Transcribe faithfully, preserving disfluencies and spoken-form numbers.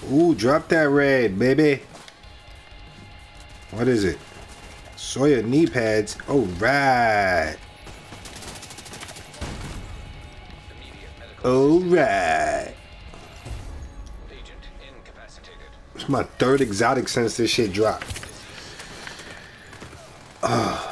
Ooh, drop that red, baby. What is it? Sawyer knee pads. Oh, right. All right. It's my third exotic since this shit dropped. Oh.